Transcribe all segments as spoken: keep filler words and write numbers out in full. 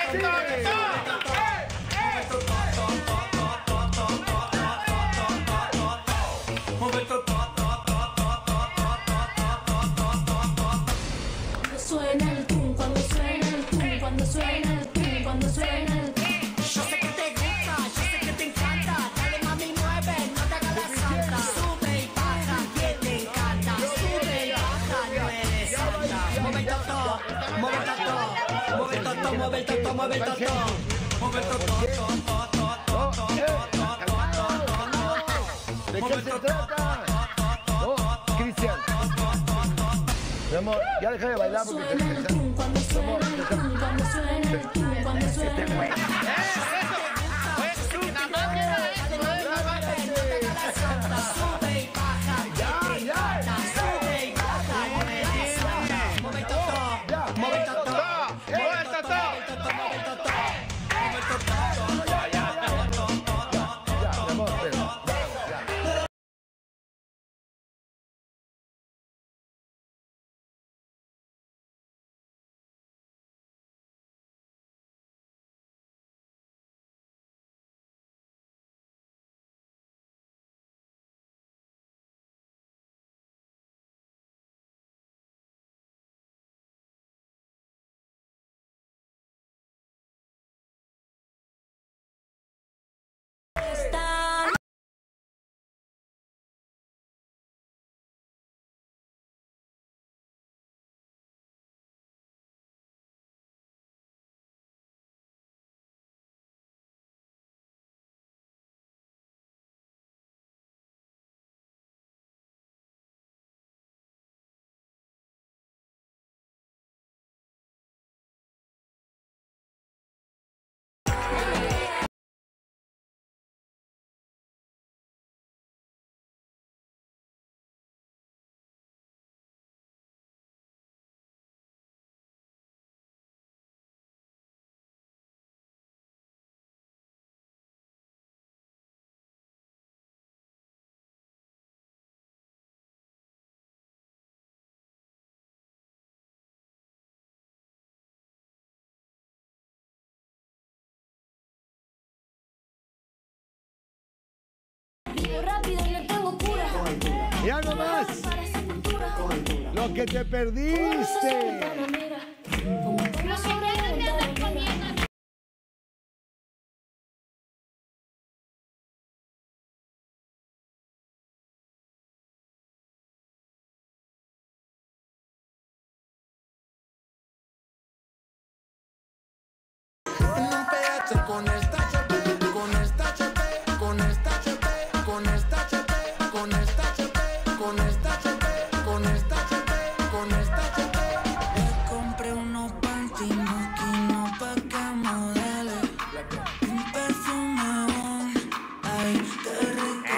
Suena el tum, cuando suena el tum, cuando suena el tum, cuando suena el tum. Yo sé que te gusta, yo sé que te encanta. Dale mami, mueve, no te hagas la santa. Sube y baja, que te encanta. Sube y baja, no eres santa. Mueve el toto, mueve el toto, mueve el toto, mueve el toto, mueve el toto. Mueve el toto, ¿de qué se trata? Oh, Cristian. Mi amor, ya deja de bailar porque te suena el tum, cuando suena el tum, cuando suena el tum, cuando suena el tum. Sube y baja, ya, ya. sube y baja, no eres santa. Mueve el toto, mueve el toto, mueve el toto, mueve el toto, mueve el toto. Ya, ya, ya. Ya, mi amor, ven, ya, ya. Rápido, no tengo cura. Ya nomás. Lo que te perdiste. No sobre Un pH con esta chope, con esta chope, con esta chope, con esta chope, con esta chope, con esta chope, con esta chope, con esta chope. Le compré unos panty moquinos pa' que modele. Un perfume, ay, qué rico.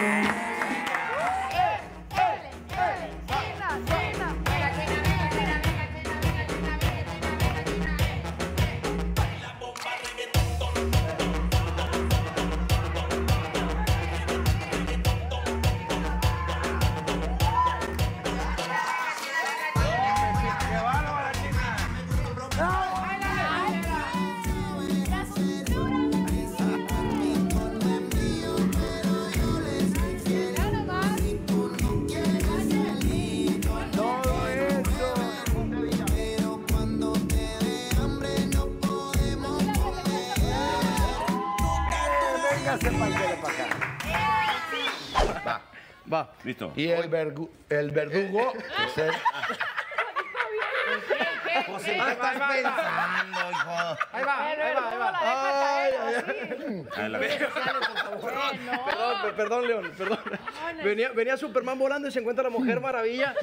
Va, va. Listo. Y el, vergu el verdugo, que es el... Pues ¿qué estás pensando, hijo? Ahí va, ahí va, ahí va. Ay, ay, Ahí la Perdón, perdón, León, perdón. Venía, venía Superman volando y se encuentra la Mujer Maravilla.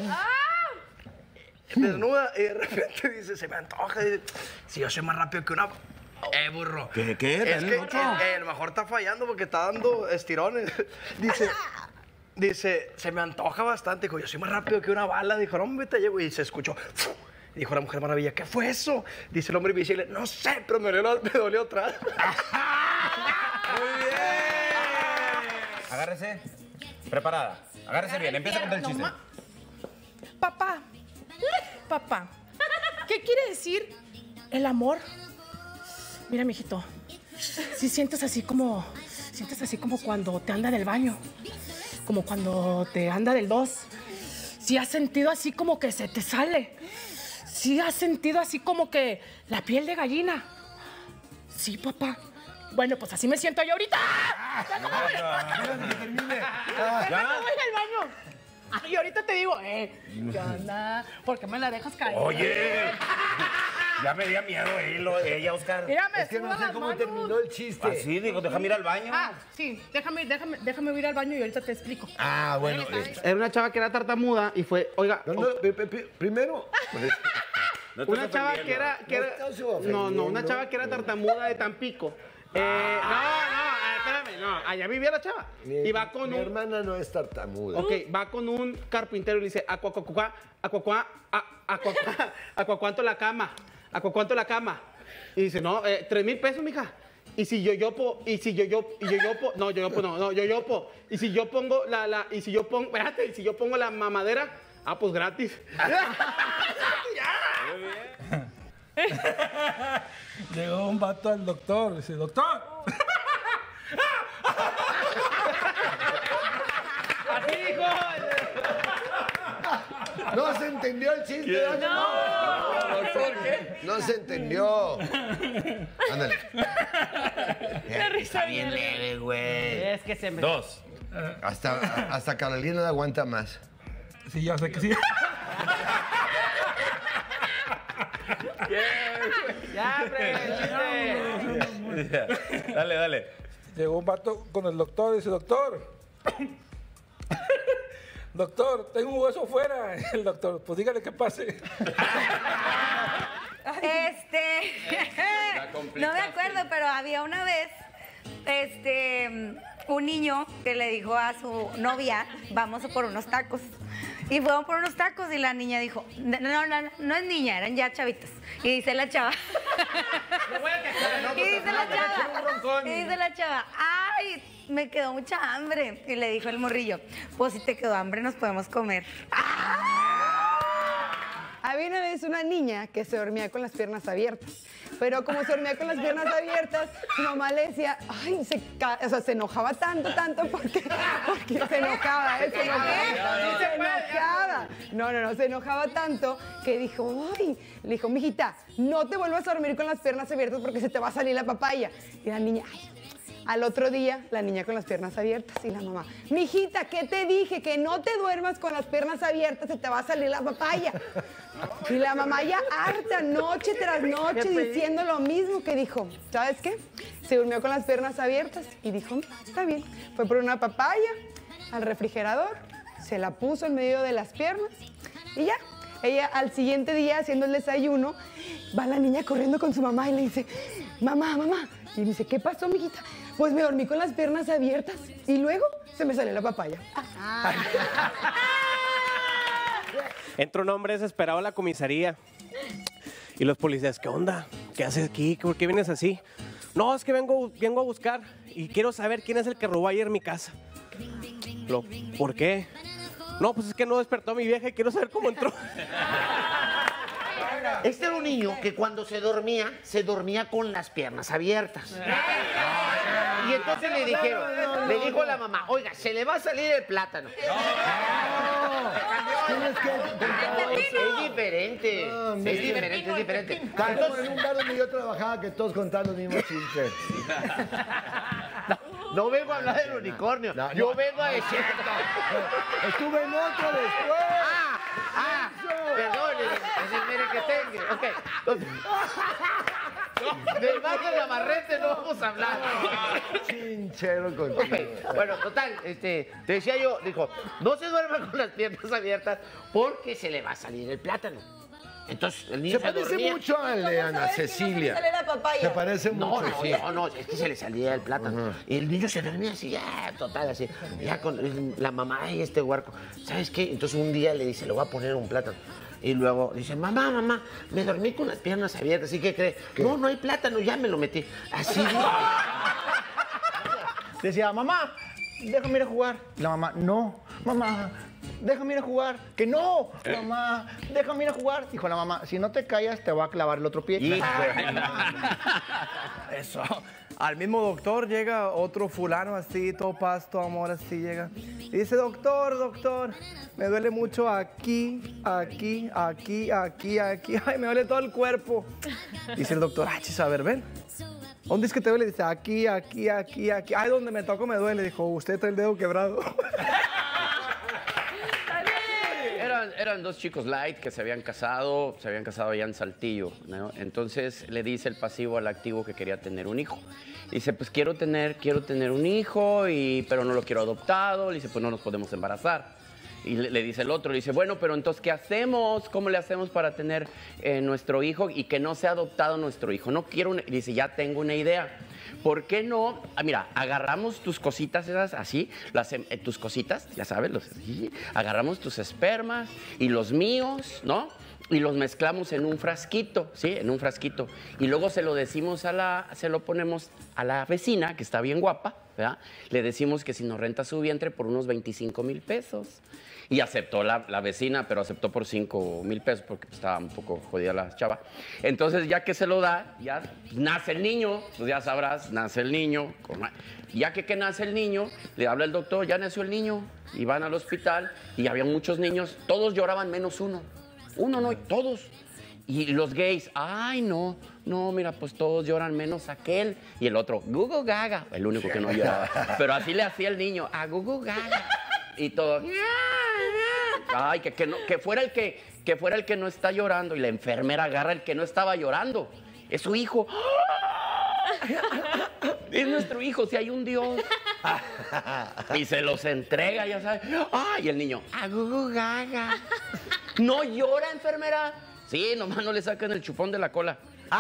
Desnuda y de repente dice, se me antoja. Dice, si yo soy más rápido que una... Eh, burro. ¿Qué? ¿Qué? Es que Ocho? eh, a lo mejor está fallando porque está dando estirones. Dice, dice, se me antoja bastante. Dijo, yo soy más rápido que una bala. Dijo, no, hombre, te llego. Y se escuchó. Dijo la Mujer Maravilla, ¿qué fue eso? Dice el hombre invisible, no sé, pero me dolió, me dolió atrás. Muy bien. Agárrese. Preparada. Agárrese bien. Empieza con el chiste. Papá, papá, ¿qué quiere decir el amor? Mira, mijito, si sientes así como, sientes así como cuando te anda del baño, como cuando te anda del dos. Si has sentido así como que se te sale. Si has sentido así como que la piel de gallina. Sí, papá. Bueno, pues así me siento yo ahorita. Ya no me voy, ya no voy al baño. Y ahorita te digo, eh, ¿qué onda? ¿Por qué me la dejas caer? Oye, ya me dio miedo él, o ella, Oscar. Mírame, Es que no suba sé las cómo manos. terminó el chiste. Así, digo, déjame ir al baño. Ah, sí, déjame, déjame, déjame ir al baño y ahorita te explico. Ah, bueno. eh, Era una chava que era tartamuda y fue, oiga, no, no, pe- pe- pe- primero, No te una estoy chava ofendiendo. que era, que No era- estás no, ofendiendo. no, una chava que era tartamuda de Tampico. Eh, no, no, ah, espérame, no, allá vivía la chava. mi, Y va con mi un, hermana no es tartamuda. ok, va con un carpintero y le dice, acuacuacuá, acuacuá, acuacuá, acuacuánto la cama, acuacuánto la cama. Y dice, no, eh, tres mil pesos, mija. Y si yo yopo, y si yo yopo, y yo yopo, no, yo yopo, no, no, yo yopo. Y si yo pongo la, la, y si yo pongo, espérate, y si yo pongo la mamadera, ah, pues gratis. Llegó un vato al doctor, dice, doctor. Así dijo. No se entendió el chiste. No. ¿Por qué? No se entendió. Ándale. Qué risa Bien leve, güey. Es que se me... Dos. Hasta, hasta Carolina no aguanta más. Sí, ya sé que sí. Ya, hombre, chiste. Dale, dale. Llegó un vato con el doctor y dice, doctor. Doctor, tengo un hueso fuera. El doctor, pues dígale que pase. Este, no me acuerdo, pero había una vez, este, un niño que le dijo a su novia, vamos a por unos tacos. Y fueron por unos tacos y la niña dijo, no, no, no, no es niña, eran ya chavitos. Y dice la chava, y dice la chava, y dice la chava, ay, me quedó mucha hambre. Y le dijo el morrillo, pues si te quedó hambre nos podemos comer. Había una vez una niña que se dormía con las piernas abiertas, pero como se dormía con las piernas abiertas, su mamá le decía, ay, se, ca- o sea, se enojaba tanto, tanto, porque, porque se enojaba, ¿eh? se enojaba, se enojaba. No, no, no, se enojaba tanto que dijo, ay, le dijo, mijita, no te vuelvas a dormir con las piernas abiertas porque se te va a salir la papaya. Y la niña, ay. Al otro día, la niña con las piernas abiertas y la mamá, mijita, ¿qué te dije? Que no te duermas con las piernas abiertas, se te va a salir la papaya. Y la mamá ya harta, noche tras noche, diciendo lo mismo, que dijo, ¿sabes qué? Se durmió con las piernas abiertas y dijo, está bien. Fue por una papaya al refrigerador, se la puso en medio de las piernas y ya. Ella al siguiente día, haciendo el desayuno, va la niña corriendo con su mamá y le dice, mamá, mamá. Y dice, ¿qué pasó, mijita? Pues me dormí con las piernas abiertas y luego se me salió la papaya. Entra un hombre desesperado a la comisaría y los policías, ¿qué onda? ¿Qué haces aquí? ¿Por qué vienes así? No, es que vengo, vengo a buscar y quiero saber quién es el que robó ayer mi casa. Lo, ¿por qué? No, pues es que no despertó a mi vieja y quiero saber cómo entró. Este era un niño que cuando se dormía, se dormía con las piernas abiertas. Y entonces le dijeron, le dijo la mamá, oiga, se le va a salir el plátano. Tienes que Es, es diferente, No, es mira. diferente, es diferente. Carlos, en un bar donde yo trabajaba que todos contaban los mismos chistes. No vengo a hablar del unicornio, No, yo no. vengo a decir... Estuve en otro después. Ah, ah, perdón, es el mere que tenga. Ok, entonces... Del barco de Amarrete no vamos a hablar. Chinchero con Ok, bueno, total, este, te decía yo, dijo, no se duerma con las piernas abiertas porque se le va a salir el plátano. Entonces el niño Se se, parece dormía. mucho al de Ana Cecilia. sale la papaya? Se parece No, mucho, no, sí. no, no, es que se le salía el plátano. Y el niño se dormía así, ya, total, así. Ya con la mamá y este huerco. ¿Sabes qué? Entonces un día le dice, le voy a poner un plátano. Y luego dice, mamá, mamá, me dormí con las piernas abiertas. ¿Y qué cree? No, no hay plátano, ya me lo metí. Así. Decía, mamá, déjame ir a jugar. Y la mamá, no, mamá, déjame ir a jugar. Que no, mamá, déjame ir a jugar. Dijo la mamá, si no te callas, te voy a clavar el otro pie. Eso. Al mismo doctor llega otro fulano así, todo paz, todo amor, así llega. Y dice, doctor, doctor, me duele mucho aquí, aquí, aquí, aquí, aquí. Ay, me duele todo el cuerpo. Dice el doctor, ay, chis, a ver, ven. ¿Dónde es que te duele? Dice, aquí, aquí, aquí, aquí. Ay, donde me toco me duele. Dijo, usted está el dedo quebrado. Eran, eran dos chicos light que se habían casado, se habían casado allá en Saltillo, ¿no? Entonces le dice el pasivo al activo que quería tener un hijo. Dice, pues quiero tener, quiero tener un hijo, y, pero no lo quiero adoptado. Le dice, pues no nos podemos embarazar. Y le, le dice el otro, le dice, bueno, pero entonces, ¿qué hacemos? ¿Cómo le hacemos para tener eh, nuestro hijo y que no sea adoptado nuestro hijo? No quiero un... Dice, ya tengo una idea. ¿Por qué no? Ah, mira, agarramos tus cositas esas así, las, eh, tus cositas, ya sabes, los, así, agarramos tus espermas y los míos, ¿no? Y los mezclamos en un frasquito, ¿sí? En un frasquito. Y luego se lo decimos a la, se lo ponemos a la vecina, que está bien guapa, ¿verdad? Le decimos que si nos renta su vientre por unos veinticinco mil pesos. Y aceptó la, la vecina, pero aceptó por cinco mil pesos porque estaba un poco jodida la chava. Entonces, ya que se lo da, ya nace el niño, pues ya sabrás, nace el niño. Con, ya que, que nace el niño, le habla el doctor, ya nació el niño. Y van al hospital y había muchos niños, todos lloraban menos uno. Uno no, todos. Y los gays, ay, no, no, mira, pues todos lloran menos aquel. Y el otro, gugu gaga, el único que no lloraba. Pero así le hacía el niño, a gugu gaga. Y todo, ay, que, que, no, que, fuera el que, que fuera el que no está llorando. Y la enfermera agarra el que no estaba llorando. Es su hijo. Es nuestro hijo, si hay un Dios. Y se los entrega, ya sabes. Ay, el niño, a gugu gaga. ¿No llora, enfermera? Sí, nomás no le sacan el chupón de la cola.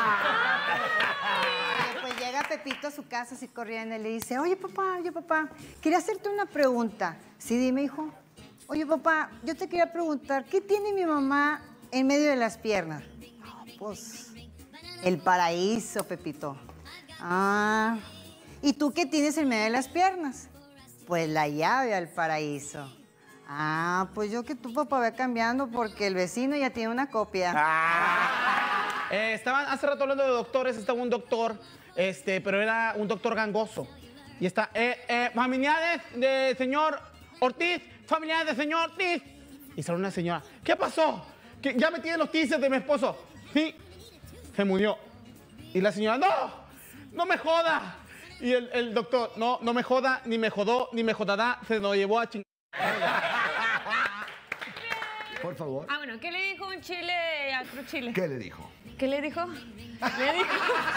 Pues llega Pepito a su casa así corriendo y le dice, oye, papá, oye, papá, quería hacerte una pregunta. Sí, dime, hijo. Oye, papá, yo te quería preguntar, ¿qué tiene mi mamá en medio de las piernas? Oh, pues, el paraíso, Pepito. Ah, ¿y tú qué tienes en medio de las piernas? Pues la llave al paraíso. Ah, pues yo que tu papá va cambiando porque el vecino ya tiene una copia. Ah. Eh, estaban hace rato hablando de doctores, estaba un doctor, este, pero era un doctor gangoso. Y está, eh, eh, familiares de señor Ortiz, familiares de señor Ortiz. Y sale una señora, ¿qué pasó? ¿Que ya me tienen los tices de mi esposo? Sí, se murió. Y la señora, no, no me joda. Y el, el doctor, no, no me joda, ni me jodó, ni me jodará, se lo llevó a chingar. Por favor. Ah, bueno, ¿qué le dijo un chile a otro chile? ¿Qué le dijo? ¿Qué le dijo? Le dijo...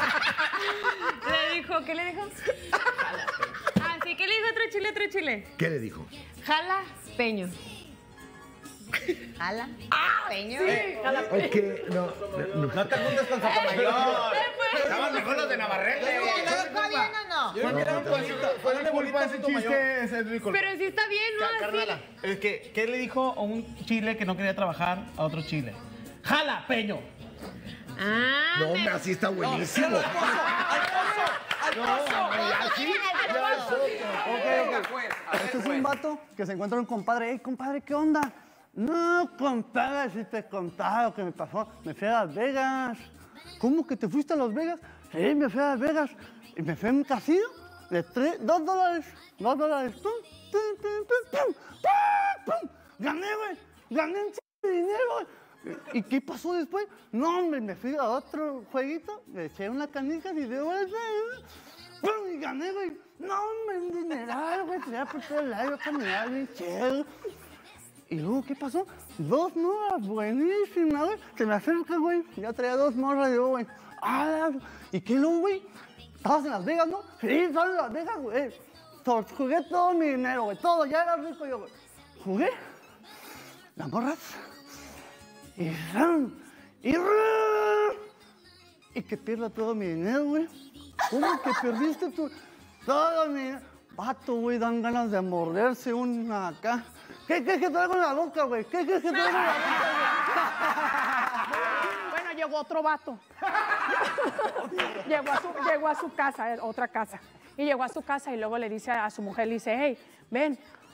le dijo, ¿qué le dijo? Ah, sí, ¿qué le dijo otro chile a otro chile? ¿Qué le dijo? Jala peño. ¿Jala? ¿Peño? Sí, jala peño. Es que no, no, No te juntes con Sotomayor. Estaban mejor los de Navarrete. ¿Está bien o no? Yo no quiero un bolito. Ponle bolito a ese chiste. Es ridículo. Pero sí está bien, ¿no? Carnala, es que, ¿qué le dijo a un chile que no quería trabajar a otro chile? ¡Jala, peño! Ah, no, hombre, así está buenísimo. ¡Al pozo! ¡Al pozo! Así ya es otro. Este es un vato que se encuentra un compadre. Ey, compadre, ¿qué onda? No, compadre, si te contaba lo que me pasó. Me fui a Las Vegas. ¿Cómo que te fuiste a Las Vegas? Sí, me fui a Las Vegas. Y me fui a un casino de tres, dos dólares. Dos dólares. Pum, pum, pum, pum, pum, pum, pum. Gané, güey. Gané un chico de dinero, güey. ¿Y qué pasó después? No, hombre, me fui a otro jueguito. Le eché una canica y de vuelta. ¡Pum! Y gané, güey. No, hombre, un dineral, güey. Tenía por todo el lado, caminar bien chido. ¿Y luego qué pasó? Dos morras buenísimas, güey. Se me acerca, güey. Ya traía dos morras y yo, güey. Ah, ¿y qué luego, güey? ¿Estabas en Las Vegas, no? Sí, estaba en Las Vegas, güey. Jugué todo mi dinero, güey. Todo, ya era rico yo, güey. Jugué. Las morras. Y ran. Y ran. Y que pierda todo mi dinero, güey. ¿Cómo que perdiste tu... todo mi dinero? Vato, güey, dan ganas de morderse una acá. ¿Qué crees que traigo en la boca, güey? ¿Qué crees que traigo en la boca, güey? Bueno, llegó otro vato. llegó, a su, llegó a su casa, otra casa. Y llegó a su casa y luego le dice a su mujer, le dice, hey, ven,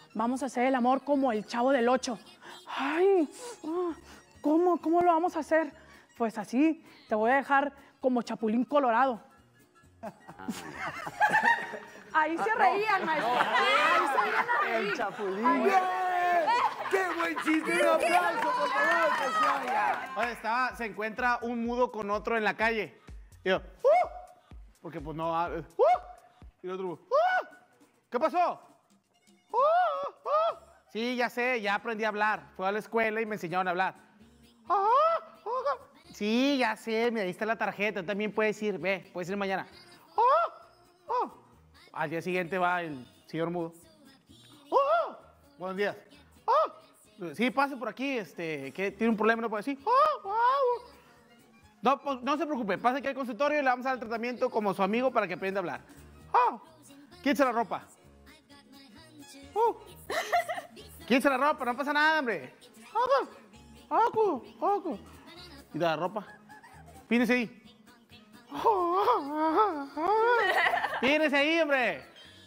vamos a hacer el amor como el Chavo del Ocho. Ay, ah, ¿cómo? ¿Cómo lo vamos a hacer? Pues así, te voy a dejar como Chapulín Colorado. Ahí se reían, maestro. Ahí se iban a reír. El Chapulín. ¡Bien! ¡Qué buen chiste! Un aplauso, por favor, que se oiga. Oye, estaba, se encuentra un mudo con otro en la calle. Y yo, ¡uh! Porque pues no, uh, y el otro, ¡uh! ¿Qué pasó? ¡Uh! ¡Uh! Sí, ya sé, ya aprendí a hablar. Fui a la escuela y me enseñaron a hablar. ¡Ah! ¡Ah! Sí, ya sé, mira, ahí está la tarjeta, también puedes ir, ve, puedes ir mañana. ¡Ah! ¡Ah! Al día siguiente va el señor mudo. ¡Ah! Buenos días. ¡Ah! Sí, pase por aquí, este, que tiene un problema, no puede decir. ¡Ah! ¡Ah! No, pues, no se preocupe, pase aquí al consultorio y le vamos a dar el tratamiento como su amigo para que aprenda a hablar. ¡Ah! Quítese la ropa. ¡Uh! Quítese la ropa, no pasa nada, hombre. ¡Ah! ¡Ah! ¡Ah! Y da la ropa. Pínese ahí. Pínese ahí, hombre.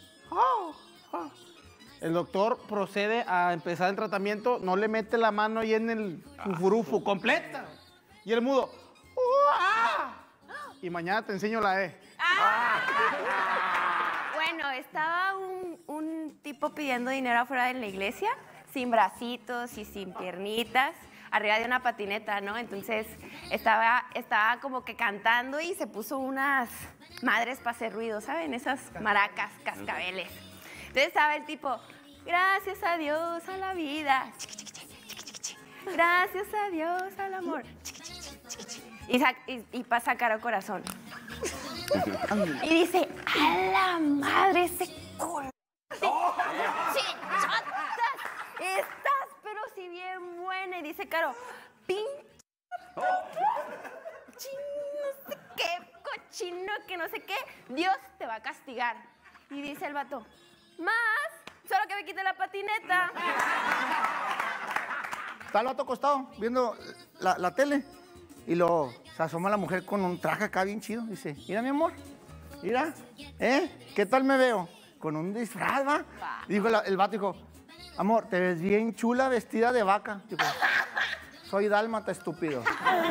El doctor procede a empezar el tratamiento, no le mete la mano ahí en el fufurufu, completa. Y el mudo. Y mañana te enseño la E. Bueno, estaba un, un tipo pidiendo dinero afuera de la iglesia, sin bracitos y sin piernitas, arriba de una patineta, ¿no? Entonces estaba, estaba como que cantando y se puso unas madres para hacer ruido, ¿saben? Esas maracas, cascabeles. Entonces estaba el tipo, gracias a Dios, a la vida, gracias a Dios, al amor, y, y, y pasa cara corazón. Y dice, a la madre, ese culo de chichotas, estás pero si bien buena. Y dice Caro, pinche, no sé qué, cochino, que no sé qué, Dios te va a castigar. Y dice el vato, más, solo que me quite la patineta. Está el vato acostado viendo la, la tele y lo se asoma la mujer con un traje acá bien chido. Dice, mira mi amor, mira, ¿eh? ¿Qué tal me veo? Con un disfraz, ¿va? Dijo la, el vato, dijo, amor, te ves bien chula vestida de vaca. Dijo, soy dálmata, estúpido.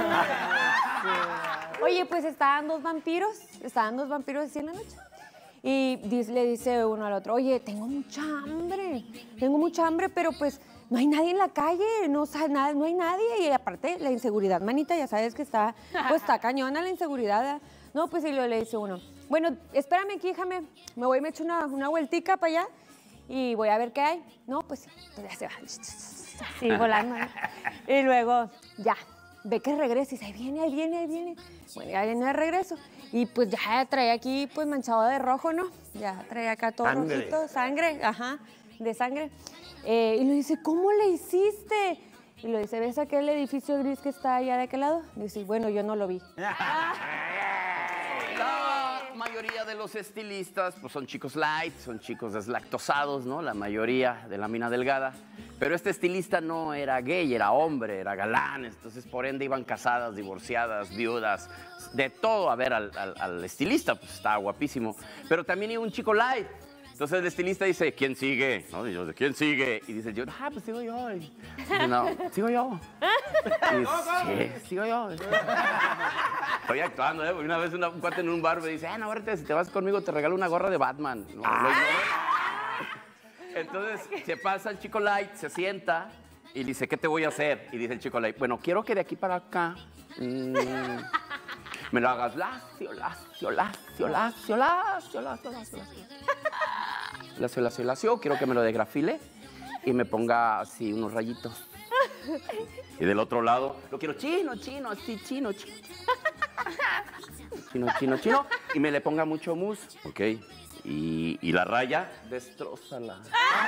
Oye, pues estaban dos vampiros, estaban dos vampiros así en la noche. Y dice, le dice uno al otro, oye, tengo mucha hambre, tengo mucha hambre, pero pues no hay nadie en la calle, no, nada, no hay nadie. Y aparte, la inseguridad, manita, ya sabes que está, pues está cañona la inseguridad. ¿eh? No, pues y luego le dice uno, bueno, espérame aquí, déjame, me voy, me echo una, una vueltica para allá y voy a ver qué hay. No, pues pues ya se va, sí, volando. ¿no? Y luego, ya, ve que regresa y dice, ahí viene, ahí viene, ahí viene. Bueno, ya viene de regreso. Y pues ya trae aquí, pues manchado de rojo, ¿no? Ya trae acá todo Sangre. rojito, sangre, ajá, de sangre. Eh, y le dice, ¿cómo le hiciste? Y le dice, ¿ves aquel edificio gris que está allá de aquel lado? Y dice, bueno, yo no lo vi. La mayoría de los estilistas pues, son chicos light, son chicos deslactosados, ¿no? La mayoría de la mina delgada. Pero este estilista no era gay, era hombre, era galán. Entonces, por ende, iban casadas, divorciadas, viudas, de todo a ver al, al, al estilista. Pues estaba guapísimo. Pero también iba un chico light. Entonces el estilista dice, ¿quién sigue? ¿No? Y yo, ¿quién sigue? Y dice yo, ah, pues sigo yo. Y dice, no, sigo yo. Y dice, sí, sigo yo. Estoy actuando, ¿eh? Una vez una, un cuate en un bar me dice, ah, no, ahorita si te vas conmigo te regalo una gorra de Batman. No, lo ignoro. Entonces se pasa el chico light, se sienta y le dice, ¿qué te voy a hacer? Y dice el chico light, bueno, quiero que de aquí para acá mmm, me lo hagas lacio, lacio, lacio, lacio, lacio, lacio, lacio, lacio. Lacio, lacio, lacio, quiero que me lo degrafile y me ponga así unos rayitos. Y del otro lado, lo quiero chino, chino, así, chino, chino. Chino, chino, chino. Y me le ponga mucho mousse, ¿ok? Y, y la raya, destrózala.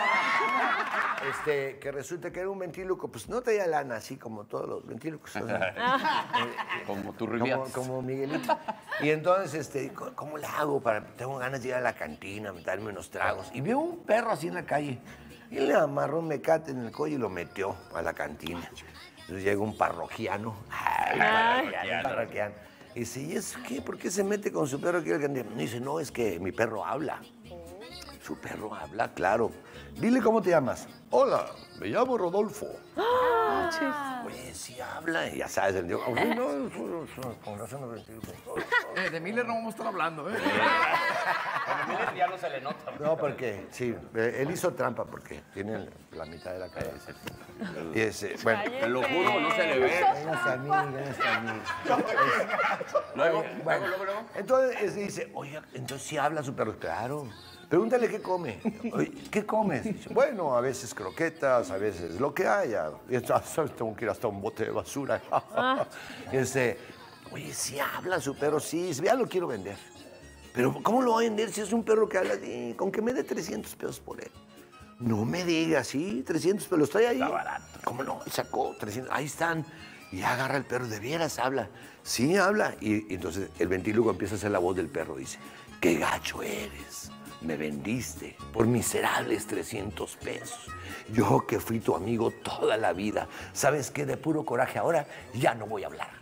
Este, que resulta que era un ventríloco, pues no traía lana, así como todos los ventrílocos. O sea, eh, como tú, como, Rubias. como Miguelito. Y entonces, este, ¿cómo le hago? Para, tengo ganas de ir a la cantina, darme unos tragos. Y vio un perro así en la calle. Y le amarró un mecate en el cuello y lo metió a la cantina. Entonces llega un parroquiano. Ay, parroquiano, parroquiano. Y dice, ¿y eso qué? ¿Por qué se mete con su perro aquí al cantina? Y dice, no, es que mi perro habla. Su perro habla, claro. Dile cómo te llamas. Hola, me llamo Rodolfo. Oye, sí habla, y ya sabes, el dios. Uy, no, con razón no me Eh, de Miller no vamos a estar hablando, ¿eh? A Miller ya no se le nota. No, porque, sí, eh, él hizo trampa porque tiene la mitad de la cabeza. Y ese, bueno. Te lo juro, no se le ve. Véngase a mí, véngase a mí. Luego, Bueno, luego, luego, luego. entonces es- dice, oye, entonces sí habla su perro. Claro. Pregúntale qué come. Oye, ¿qué comes? Dice, bueno, a veces croquetas, a veces lo que haya. Y entonces tengo que ir hasta un bote de basura. Y dice, oye, sí habla su perro, sí, ya lo quiero vender. Pero ¿cómo lo voy a vender si es un perro que habla así? Con que me dé trescientos pesos por él. No me digas, sí, trescientos pesos, estoy ahí. Está barato. ¿Cómo no? Y sacó trescientos, ahí están. Y agarra el perro, de veras habla. Sí, habla. Y, y entonces el ventrílogo empieza a hacer la voz del perro. Dice, qué gacho eres. Me vendiste por miserables trescientos pesos. Yo que fui tu amigo toda la vida. ¿Sabes qué? De puro coraje ahora ya no voy a hablar.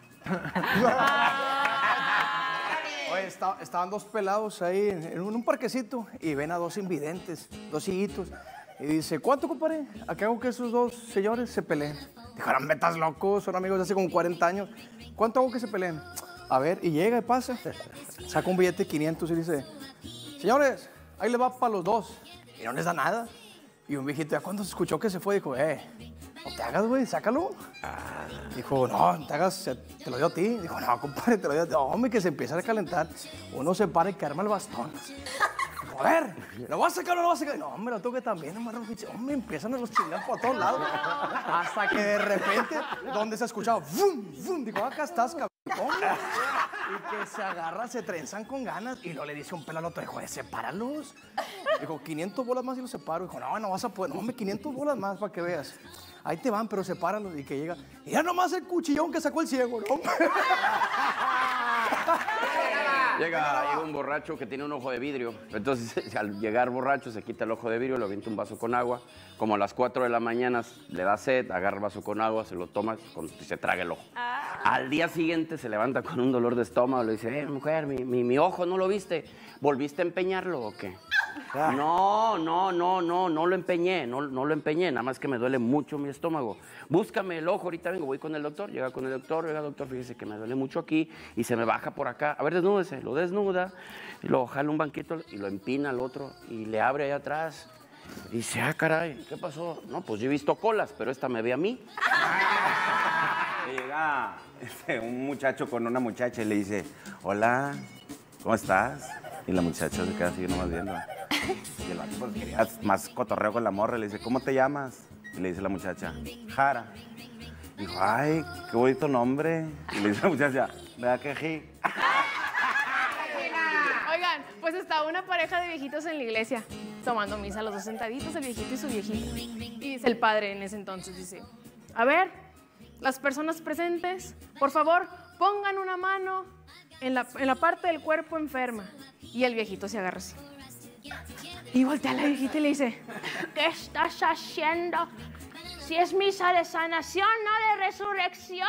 Oye, está- estaban dos pelados ahí en, en un parquecito y ven a dos invidentes, dos hijitos. Y dice, ¿cuánto, compadre? ¿A qué hago que esos dos señores se peleen? Dijeron, metas locos, son amigos de hace como cuarenta años. ¿Cuánto hago que se peleen? A ver, y llega y pasa. Saca un billete de quinientos y dice, señores, ahí le va para los dos. Y no les da nada. Y un viejito, ya cuando se escuchó que se fue, dijo, eh, no te hagas, güey, sácalo. Dijo, no, no te hagas, te lo dio a ti. Dijo, no, compadre, te lo dio a ti. Hombre, que se empieza a calentar. Uno se para y que arma el bastón. Dijo, a ver, ¿lo vas a sacar o no lo vas a sacar? No, hombre, lo tengo que también, hermano. Hombre, empiezan a los chingados por todos lados. Hasta que de repente, donde se escuchaba, ¡vum! ¡Vum! Dijo, acá estás, cabrón. Hombre. Y que se agarran, se trenzan con ganas. Y no le dice un pelo al otro, dijo, eh, sepáralos. Dijo, quinientas bolas más y los separo. Dijo, no, no vas a poder. No, hombre, quinientas bolas más para que veas. Ahí te van, pero sepáralos. Y que llega. Y ya nomás el cuchillón que sacó el ciego, ¿no? Llega, llega un borracho que tiene un ojo de vidrio. Entonces, al llegar borracho, se quita el ojo de vidrio, le avienta un vaso con agua. Como a las cuatro de la mañana le da sed, agarra el vaso con agua, se lo toma con- y se traga el ojo. Al día siguiente se levanta con un dolor de estómago. Le dice, eh, mujer, mi, mi, mi ojo, ¿no lo viste? ¿Volviste a empeñarlo o qué? No, no, no, no, no lo empeñé, no, no lo empeñé, nada más que me duele mucho mi estómago. Búscame el ojo, ahorita vengo, voy con el doctor, llega con el doctor, llega doctor, fíjese que me duele mucho aquí y se me baja por acá. A ver, desnúdese, lo desnuda, y lo jala un banquito y lo empina al otro y le abre ahí atrás. Y dice, ah, caray, ¿qué pasó? No, pues yo he visto colas, pero esta me ve a mí. Llega este, un muchacho con una muchacha y le dice, hola, ¿cómo estás? Y la muchacha se queda así nomás viendo. Y el vato pues quería más cotorreo con la morra. Le dice, ¿cómo te llamas? Y le dice la muchacha, Jara. Dijo, ay, qué bonito nombre. Y le dice la muchacha, ¿verdad que sí? Oigan, pues estaba una pareja de viejitos en la iglesia, tomando misa, los dos sentaditos, el viejito y su viejita. Y dice el padre en ese entonces, dice, a ver, las personas presentes, por favor, pongan una mano en la, en la parte del cuerpo enferma. Y el viejito se agarra así. Y voltea a la viejita y le dice, ¿qué estás haciendo? Si es misa de sanación, no de resurrección.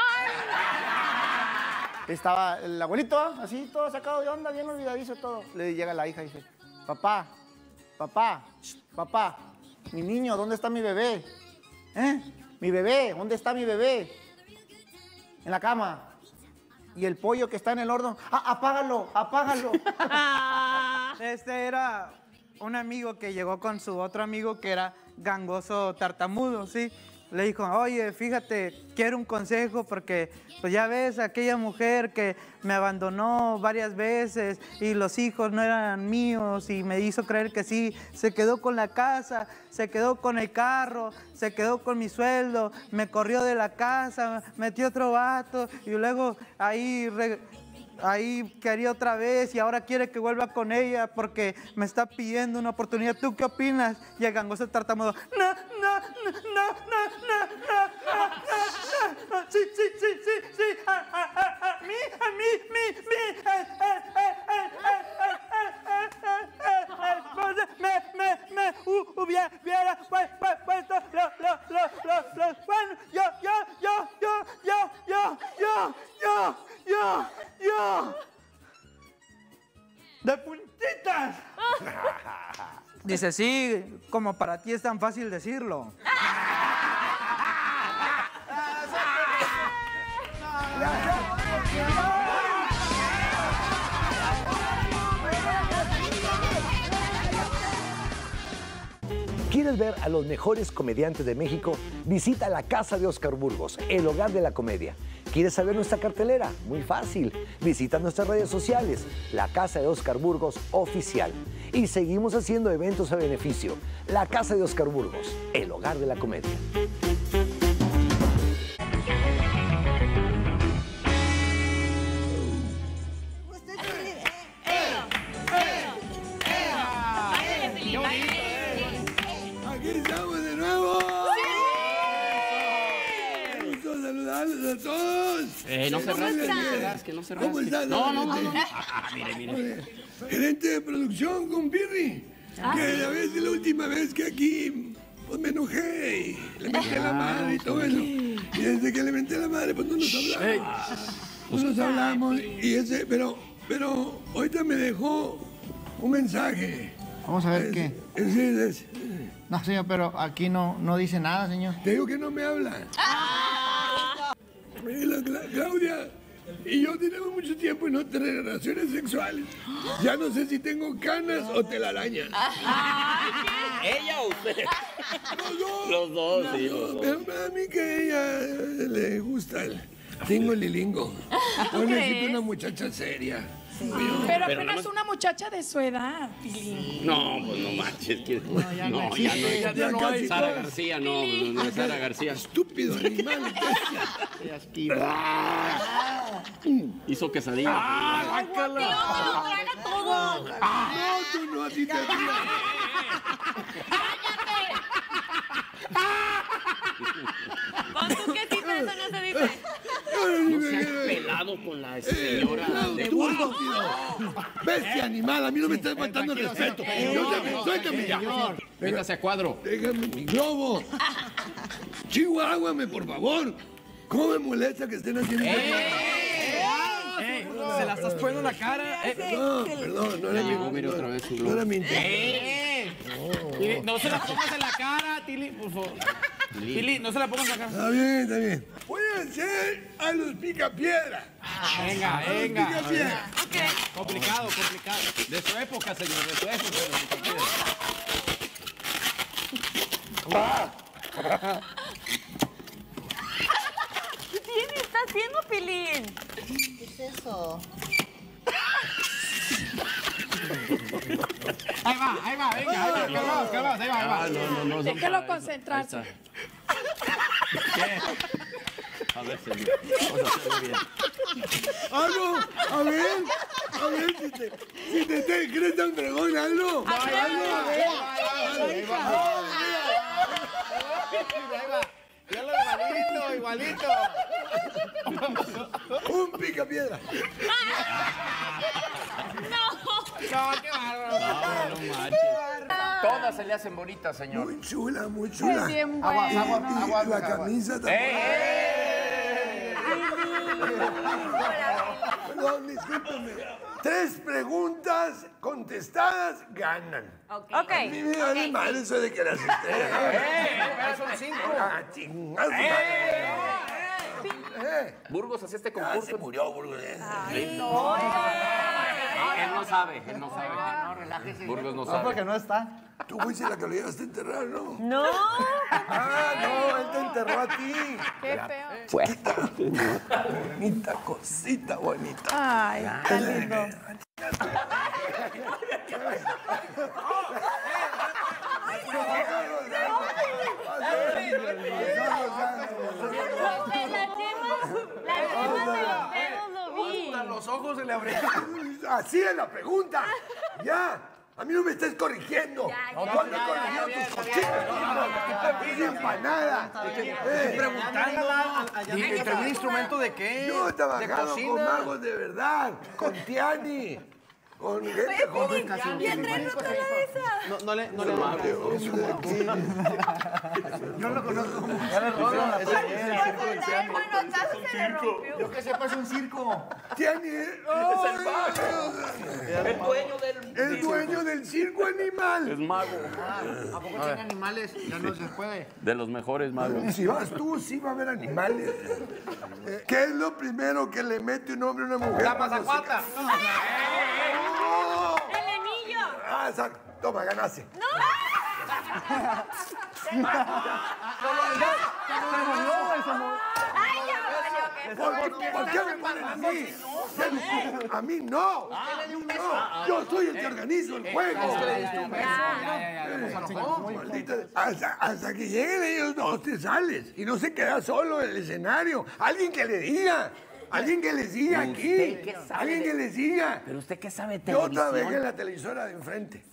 Estaba el abuelito, así, todo sacado de onda, bien olvidadizo todo. Le llega la hija y dice, papá, papá, papá, mi niño, ¿dónde está mi bebé? ¿Eh? Mi bebé, ¿dónde está mi bebé? En la cama. Y el pollo que está en el horno, ¡ah, apágalo, apágalo! Este era un amigo que llegó con su otro amigo que era gangoso tartamudo, ¿sí? Le dijo, oye, fíjate, quiero un consejo porque, pues ya ves, aquella mujer que me abandonó varias veces y los hijos no eran míos y me hizo creer que sí, se quedó con la casa, se quedó con el carro, se quedó con mi sueldo, me corrió de la casa, metió otro vato y luego ahí... re- Ahí quería otra vez y ahora quiere que vuelva con ella porque me está pidiendo una oportunidad. ¿Tú qué opinas? Y el gangoso tartamudo. No, no, no, no, no, no, no, no, no. Sí, sí, sí, sí, sí. A, a, a, a mí, a mí, mi, mi. eh, eh, eh, eh, eh, eh, eh, eh, eh, Me, me, me, hu- hubiera, hubiera pu- pu- puesto lo, lo, lo, lo, lo, bueno, yo, yo, yo, yo, yo, yo, yo, yo, yo, yo. De puntitas. Dice, sí, como para ti es tan fácil decirlo. ¿Quieres ver a los mejores comediantes de México? Visita la Casa de Óscar Burgos, el hogar de la comedia. ¿Quieres saber nuestra cartelera? Muy fácil. Visita nuestras redes sociales, la Casa de Óscar Burgos Oficial. Y seguimos haciendo eventos a beneficio. La Casa de Óscar Burgos, el hogar de la comedia. Aquí estamos de nuevo. ¡Sí! Gusto saludarlos a todos. Eh, no se ¿Cómo rasque, están? no se rasque, no se rasque. ¿Cómo están? No, no, no, no. Ah, mire, mire. Gerente de producción con Pirri. Ah. Que la vez de la última vez que aquí, pues me enojé y le metí la madre y todo eso. Y desde que le metí la madre, pues no nos hablamos. No nos hablamos y ese, pero, pero ahorita me dejó un mensaje. Vamos a ver Es- qué. es- es- es- No, señor, pero aquí no, no dice nada, señor. Te digo que no me habla. Mira, la Cla- Claudia y yo tenemos mucho tiempo y no tener relaciones sexuales. Ya no sé si tengo canas o telaraña. ¿Ella o usted? Los dos. Los dos, sí, Los los dos. dos. Pero para mí que a ella le gusta el tingo lilingo. ¿Tú Yo necesito crees? una muchacha seria. Pero, Pero apenas nada más- una muchacha de su edad, Pilín. No, pues no manches. que- No, ya no, no ya no. existe, ya no hay. Sara García, no, no, no es Sara García. Estúpido animal. Hizo quesadilla. ¡Ah, todo! No, tú no, a ti te Con tu quesito eso no se dice. No seas pelado con la señora. Eh, tú, estúpido. Bestia animal, a mí no me estás faltando el respeto. Suéltame, suéltame ya. Métase a cuadro. Déjame mi globo. Chihuahuame, por favor. ¿Cómo me molesta que estén haciendo esto? Se la estás poniendo en la cara. Eh, No, perdón, no era Ya mi llegó, mire, otra vez su No era globo. mi intención. ¡Eh! Tili, no se la pongas en la cara, Tili, por favor. Tili, no se la pongas en la cara. Está bien, está bien. Voy a hacer a los picapiedra. Venga, A los venga. picapiedra. Complicado, complicado. De su época, señor, de su época. ¿Qué tiene? ¿Está haciendo, Pilín? ¿Qué es eso? Ahí va, ahí va, venga, ahí va, calmaos, calmaos, ahí va, ahí va. Ah, no, no, no. Déjalo concentrarse. Ahí está. A ver, señor. Vamos a hacerlo bien. Ah, no, a ver, a ver si te, si te, te crees tan fregón, hazlo. Ahí va, Hazlo, a ver. ahí va, ahí va. Míralo igualito, igualito. Un picapiedra. No, qué bárbaro. No, no manches. Todas se le hacen bonitas, señor. Muy chula, muy chula. Es bien Y- bueno. y agua, la agua. camisa también. ¡Eh! Perdón, discúlpeme. Tres preguntas contestadas ganan. Ok. A mí me vale mal eso de que las estrellas. Eh, son cinco. Ah, chingada su madre. Eh, Burgos hacía este ya concurso. se murió, Burgos. eh. No, él no sabe, él no sabe. No, relájese. Burgos no No, sabe. porque no está. Tú fuiste la que lo llevaste a enterrar, ¿no? No. Ah, no, él te enterró a ti. Qué feo. Fue. Bonita cosita, bonita. Ay, tan lindo. Hasta los ojos se le abrieron. Así es la pregunta. Ya. A mí no me estés corrigiendo. No, tú andas corrigiendo tus cochinas. Es empanada. Eh, Preguntándola. ¿Y entre un instrumento de qué? Yo he ¿De trabajado con cocina? magos de verdad. Con Tiani. con gente joven. ¿Quién trae una pela de esa? No, no le, no le No lo conozco. Ya le rompieron la Por traer manotazo se le rompió. Yo que sepa es un circo. Tiene... El dueño del... El dueño del circo animal. Es mago. ¿A poco tiene animales? Ya no se puede. De los mejores magos. Y si vas tú, sí va a haber animales. ¿Qué es lo primero que le mete un hombre a una mujer? La mazacuata. El anillo. Ah, exacto. Toma, ganaste. Ay, ya valió que ¿Por, qué- por qué me ponen a mí? A mí no. No. Yo soy el que organizo el juego. Maldita- Hasta, hasta que lleguen ellos dos te sales y no se queda solo en el escenario. Alguien que le diga. Alguien que les diga aquí. ¿Usted qué sabe Alguien de- que les diga. Pero usted qué sabe de Yo televisión. trabajé en la televisora de enfrente.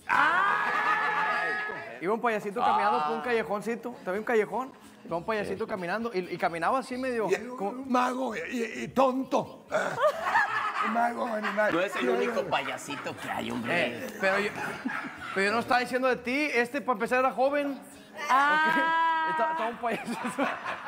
Iba un payasito caminando por un callejoncito, también un callejón. Iba un payasito caminando y, y caminaba así medio... Y era un mago y, y- y tonto. Ah, un mago animal. No es el único payasito que hay, hombre. Eh, pero, yo, pero yo no estaba diciendo de ti, este para empezar era joven. Ah. Ok, Estaba, estaba un payasito.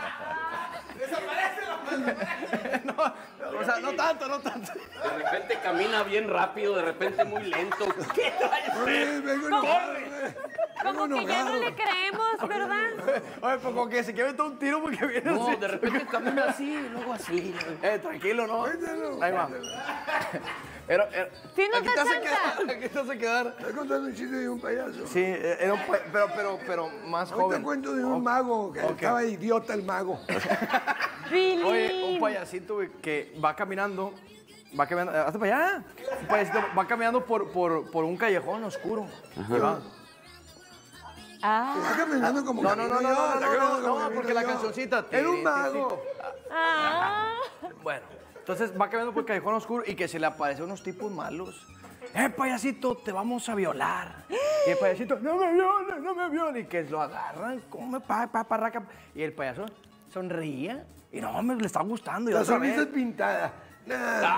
No, o sea, no tanto, no tanto. De repente camina bien rápido, de repente muy lento. ¿Qué traes? Oye, vengo enojado, eh. Como Vengo que ya no enojado. le creemos, ¿verdad? Oye, pues como que se quiere meter un tiro porque viene No, así. de repente camina así, luego así. Eh, tranquilo, ¿no? Cuéntalo. Ahí va. Era, era, Sí, no aquí te te hace alcanza. quedar, aquí te hace quedar. Estoy contando un chiste de un payaso. Sí, era un pa- pero, pero, pero más Hoy te joven. cuento de un mago, que estaba idiota el mago. Oye, un payasito güey, que va caminando, va caminando, hasta para allá. Un payasito va caminando por, por, por un callejón oscuro. Y va. Ah. Va caminando como No, no, no, no, camino yo, no, está no, caminando no, como no, camino porque la yo. cancioncita. Era un mago. Ah. Bueno, entonces va caminando por el callejón oscuro y que se le aparecen unos tipos malos. ¡Eh, payasito, te vamos a violar! Y el payasito, no me violes, no me violes. Y que lo agarran, come, pa, pa, parraca. Y el payaso sonreía. Y no, me le está gustando. y La otra sonrisa vez. es pintada. Nah,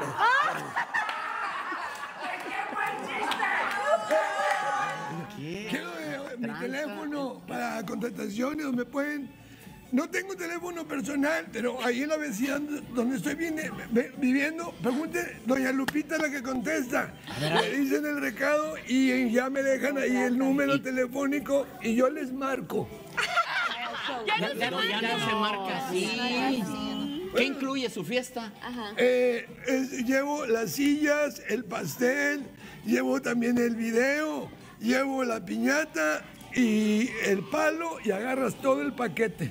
Quiero eh, mi teléfono para contrataciones, me pueden... No tengo teléfono personal, pero ahí en la vecindad donde estoy viene- ve- viviendo, pregunte, doña Lupita la que contesta. Le dicen el recado y ya me dejan ahí el número telefónico y yo les marco. Ya no se Ya no, ya no se marca así. ¿Qué incluye su fiesta? Eh, es- llevo las sillas, el pastel, llevo también el video, llevo la piñata y el palo y agarras todo el paquete.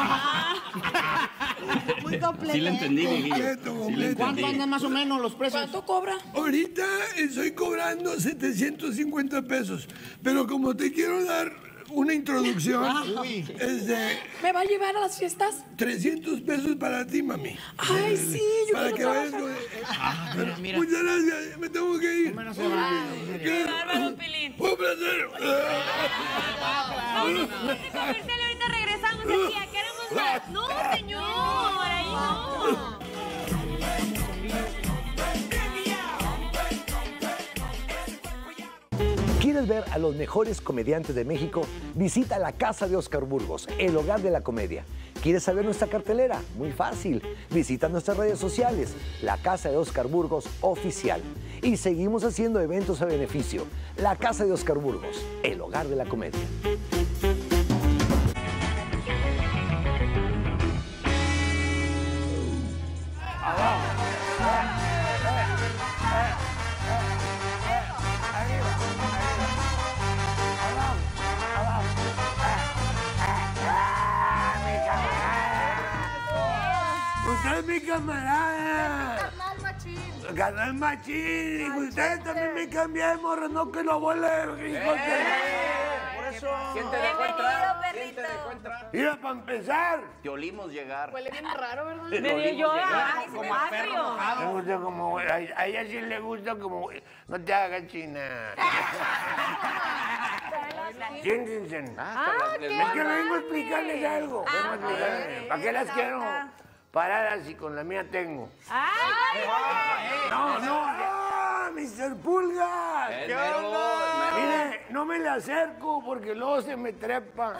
Muy completo. Sí le entendí, Completo, Miguel. Sí le completo. ¿Cuánto andan más o menos los precios? ¿Cuánto cobra? Ahorita estoy cobrando setecientos cincuenta pesos, pero como te quiero dar una introducción, Uy. es de ¿Me va a llevar a las fiestas? trescientos pesos para ti, mami. Ay, sí, yo Para quiero que vayas trabajar. con... Ah, mira, mira. Muchas gracias, me tengo que ir. Menos se va. ¿Qué? bárbaro, Pilín. Fue un placer. Vamos a un corte comercial y ahorita regresamos aquí. ¿A queremos más? No, señor, ahí no. ¿Quieres ver a los mejores comediantes de México? Visita la Casa de Óscar Burgos, el hogar de la comedia. ¿Quieres saber nuestra cartelera? Muy fácil. Visita nuestras redes sociales, la Casa de Óscar Burgos Oficial. Y seguimos haciendo eventos a beneficio. La Casa de Óscar Burgos, el hogar de la comedia. Usted es mi camarada. Carnal machín. Canal Machín. Y ustedes también me cambian, morro, no que lo vuele. Hijo Por eso. ¿Quién te dejó entrar? ¿Quién te dejó entrar? Mira, para empezar. Te olimos llegar. Huele bien raro, ¿verdad? Te Me olimos dio llegar. ay, Como como a perro agrio. Me gusta como, a, a ella sí le gusta como, no te hagas china. Siéntense. Ah, Es que vengo a explicarles algo. Vengo a explicarles. ¿Para qué las quiero paradas y con la mía tengo? Ay, No, no, no, mister Pulgas! El mero, el mero. Mire, no me le acerco porque luego se me trepa.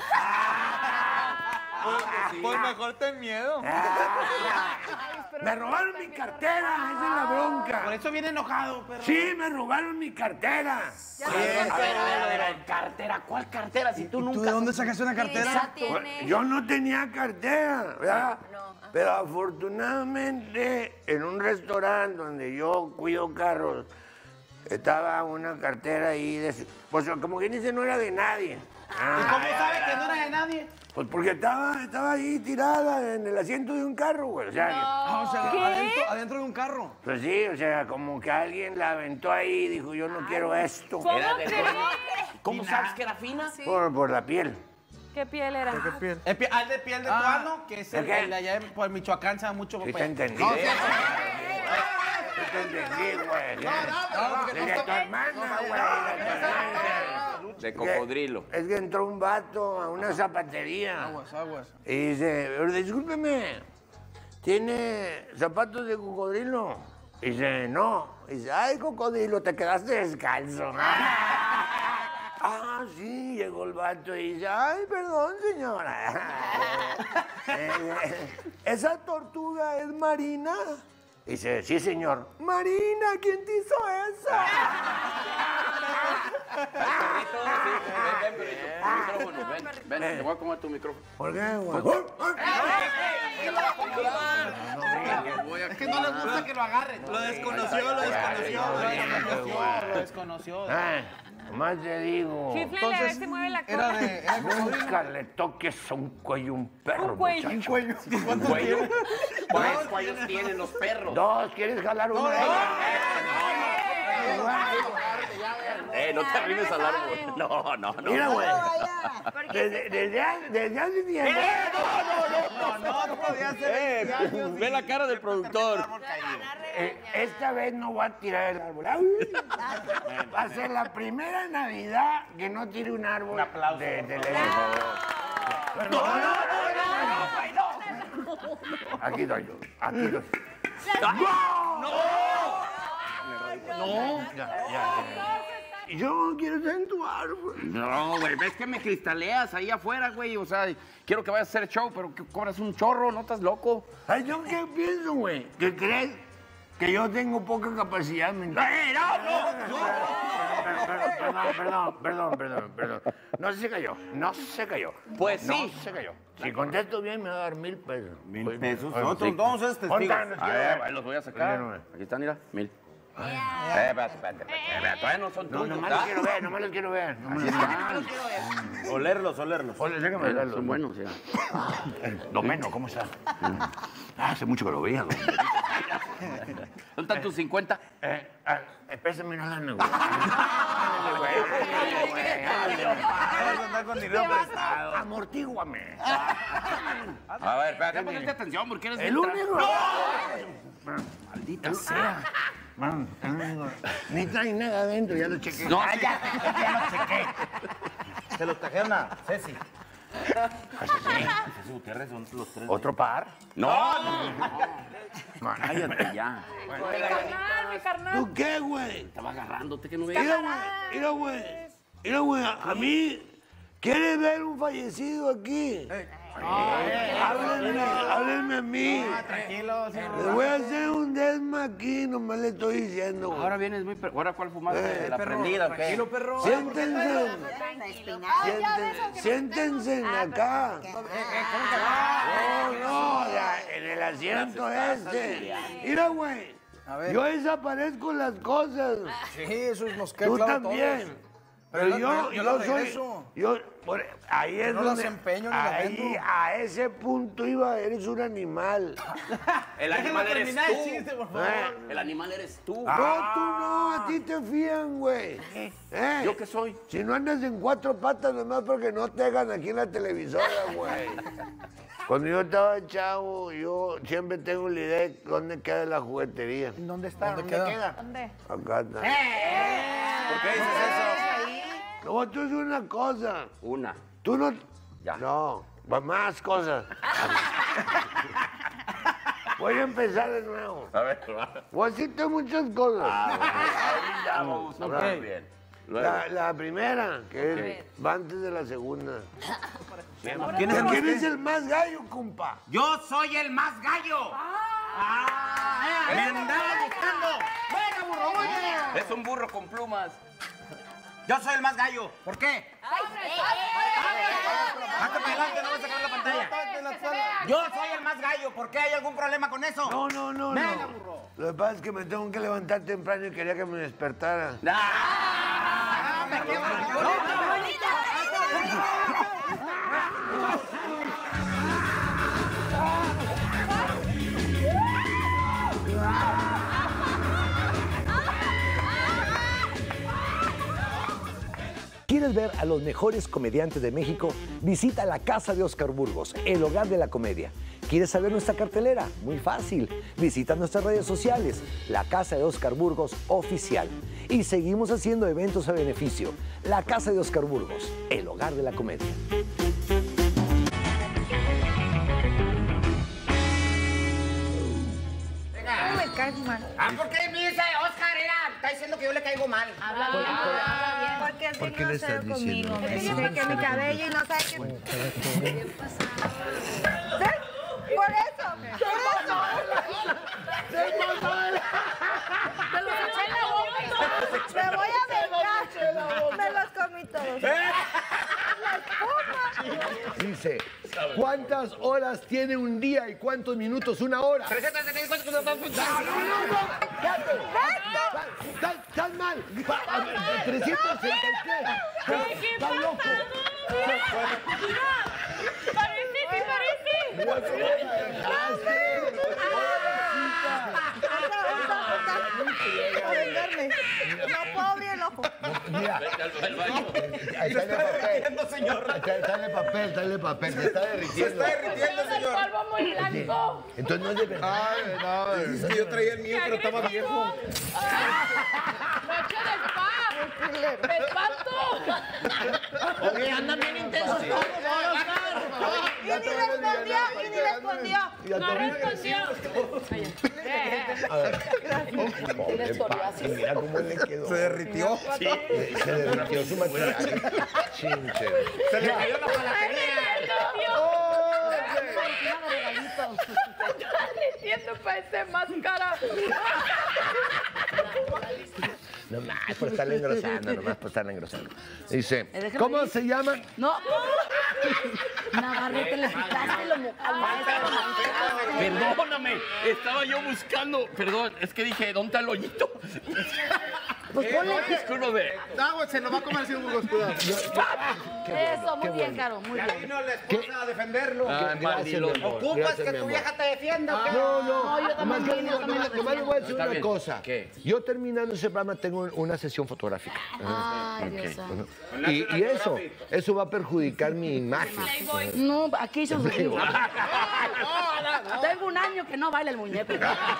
Pues mejor ten miedo. Me robaron mi cartera, esa es la bronca. Por eso viene enojado, pero... Sí, me robaron mi cartera. A ver, a ver, a ver, cartera, ¿cuál cartera? Si tú nunca... ¿Tú de dónde sacaste una cartera? Yo no tenía cartera, ¿verdad? Pero afortunadamente en un restaurante donde yo cuido carros, estaba una cartera ahí, de, pues como quien dice, no era de nadie. ¿Y cómo sabe que no era de nadie? Pues porque estaba, estaba ahí tirada en el asiento de un carro, güey. O sea, que- Ah, o sea, ¿Qué? adentro, adentro de un carro. Pues sí, o sea, como que alguien la aventó ahí y dijo, yo no quiero esto. ¿Cómo Era de- crees? ¿Cómo sabes que era fina? Por, por la piel. ¿Qué piel era? ¿Qué piel? El pie- ah, el de piel de Ah. tuano, que es el, ¿El qué? el de allá en- por Michoacán, sabe mucho. Sí, pues. te entendí. No, Sí, sí, sí, te entendí, güey. No, no, porque De no tu hermana, güey. de tu hermana. De cocodrilo. Es que entró un vato a una zapatería. Aguas, aguas. Y dice, "Pero discúlpeme, ¿tiene zapatos de cocodrilo?" Y dice, no. Y dice, ay, cocodrilo, te quedaste descalzo. Ah, sí, llegó el vato y dice, ay, perdón, señora. Eh, ¿Esa tortuga es marina? Dice, sí, señor. Marina, ¿quién te hizo esa? Ven, perrito, tu micrófono, ven, ven, te voy a comer tu micrófono. ¿Por qué, güey? Es que no les gusta que lo agarren. Lo desconoció, lo desconoció. Lo desconoció. Ay, más te digo. Chiflele, a ver si mueve la cola. Era de... Era Nunca le toques a un cuello a un perro, Un cuello. muchacho. cuello. ¿Un cuello? ¿Cuántos cuellos tienen los perros? Dos, ¿quieres jalar uno? Eh, no te arrimes al árbol. No, no, no. Mira, güey. Desde, desde, ha- desde hace tiempo. No, no, no podía ser. Eh, ve la cara del productor. Eh, esta vez no voy a tirar el árbol. Ay, va a ser la primera Navidad que no tire un árbol de televisión. No, no, no, no, no, no. Aquí doy yo. Aquí doy. No. Ya, ya, ya. Yo no quiero estar en tu árbol. No, güey, ves que me cristaleas ahí afuera, güey. O sea, quiero que vayas a hacer show, pero que cobras un chorro, ¿no estás loco? Ay, ¿yo qué pienso, güey? ¿Qué crees? Que yo tengo poca capacidad mental. ¡Eh, no, no, Perdón, perdón, perdón, perdón, perdón. No se cayó, no se cayó. Pues no sí. se cayó. Si contesto bien, me va a dar mil pesos. Mil Oye, pesos. oye, Nosotros sí. vamos a este Ponte, testigos. nos A quiero ver, ver. ahí los voy a sacar. Oye, Aquí están, mira, mil. Eh, espérate, espérate, espérate. Todavía no son No, tuyos, nomás los ¿verdad? quiero ver, nomás los quiero ver. Nomás los quiero ver. Olerlos, olerlos. Oye, déjame verlos. Son buenos, ya. Don Meno, ¿cómo estás? Ah, hace mucho que lo veía, don Meno. ¿Dónde están tus cincuenta? Eh, ah, pésame una lana, güey. Ándale, güey, ándale, güey, ándale. Vamos a andar con dinero prestado. Amortíguame. A ver, espérate, ponte atención porque eres El bien tra- único. ¡No! Maldita sea. Man, el único. Ni trae nada adentro, ya lo chequé. No, Ah, sí. ya, ya lo chequé. Se los trajeron a Ceci. Jesús Gutiérrez son los tres. ¿Otro par? No, no, no. Cállate ya. Mi carnal, mi carnal. ¿Tú qué, güey? Estaba agarrándote que no Mira, veas. güey, mira, güey. Mira, güey, a a mí, ¿quieres ver un fallecido aquí? Háblenme, háblenme a mí. Tranquilo, señor. Les voy a hacer un desma aquí, nomás le estoy diciendo, güey. Ahora vienes muy... per- ¿Ahora cuál fumaste? Eh, ¿La perro, prendida o qué? tranquilo, perro. Siéntense. Siéntense, siéntense acá. No, no, ya, en el asiento este. Mira, güey. A ver. Yo desaparezco las cosas. Sí, eso nos queda Tú claro a todos. también. Pero Pero yo, yo yo, las soy. regreso. Yo, por- ahí es No las donde. empeño ni las ahí, vendo. a ese punto iba, eres un animal. El animal Déjame eres terminar el tú. chiste, por favor. Eh. El animal eres tú. No, tú no, a ti te fían, güey. ¿Eh? ¿Yo qué soy? Si no andas en cuatro patas nomás porque no te hagan aquí en la televisora, güey. Cuando yo estaba chavo, yo siempre tengo la idea de dónde queda la juguetería. ¿Dónde está? ¿Dónde ¿Dónde, queda? queda? ¿Dónde? Acá está. ¿Por qué dices eso? No, tú es una cosa. Una. Tú no... Ya. No, va más cosas. Voy a empezar de nuevo. A ver, va. Pues sí, tengo muchas cosas. Ah, bueno. Ahí ya vamos a hablar Ok. bien. Luego. La, la primera, que es, va antes de la segunda. ¿Quién es el ¿Quién más es el más gallo, compa? Yo soy el más gallo. Ah, me andaba buscando. Venga, burro, oye. Es un burro con plumas. Yo soy el más gallo. ¿Por qué? Hazte para adelante, no vas a sacar la pantalla. Yo soy el más gallo. ¿Por qué? ¿Hay algún problema con eso? No, no, no, Venga, no. burro. Lo que pasa es que me tengo que levantar temprano y quería que me despertara. Ah, me quedo. ¿Quieres ver a los mejores comediantes de México? Visita la Casa de Óscar Burgos, el hogar de la comedia. ¿Quieres saber nuestra cartelera? Muy fácil. Visita nuestras redes sociales, la Casa de Óscar Burgos Oficial. Y seguimos haciendo eventos a beneficio. La Casa de Óscar Burgos, el hogar de la comedia. ¿Cómo me caes mal? Ah, ¿por qué me dice Oscar? Era, está diciendo que yo le caigo mal. Habla bien, habla bien. Porque es ¿Por qué le estás diciendo? conmigo. Me dice que mi cabello y no sabe qué. Por eso. Por eso. Me los eché en la boca. Me voy a vengar. Me los comí todos. La espuma. Dice, ¿cuántas horas tiene un día y cuántos minutos una hora? trescientos setenta y cuatro. No, no, no, espérate. Estás- Estás mal. trescientos sesenta y tres. ¿Qué Estás loco. Parece, sí parece. A vengarme. No puedo abrir el ojo. Mira, ahí está el papel. señor. Está, está en el papel, está en el papel, se está derritiendo. derritiendo, señor. Polvo muy blanco. Entonces no es de verdad. Ay, no, es que yo traía el mío, pero estaba viejo. Noche de paz. ¡Me espanto! Oye, andan bien intensos todos. Y ni respondió, y ni respondió. No respondió. A ver. Pobre Pati, mira cómo le quedó. Se derritió. Sí. Se derritió su maquillaje. Chinche. Se le cayó la palatería. Siento para ese máscara. Nomás por estarle engrosando, nomás por estarle engrosando. Dice, Déjame ¿cómo ir. se llama? No. Navarrete, le picaste lo mo- Perdóname, estaba yo buscando. Perdón, es que dije, ¿dónde está el hoyito? Pues ponle que- Discúlpame. Agua, se lo va a comer así un Burgos, cuidado. Eso, muy bien, Caro, muy Ya bien. vino la esposa a defenderlo. Ah, Gracias, mandilón. mi amor. ¿Ocupas Gracias, que mi tu amor. vieja te defienda o qué? No, no, No, yo nomás también, que- yo también nomás- lo nomás le voy a decir Está una bien. cosa. ¿Qué? Yo terminando ese programa tengo una sesión fotográfica. Ay, Dios santo. Y, y eso, eso va a perjudicar mi imagen. No, aquí son sus hijos. Tengo un año que no baila el muñeco.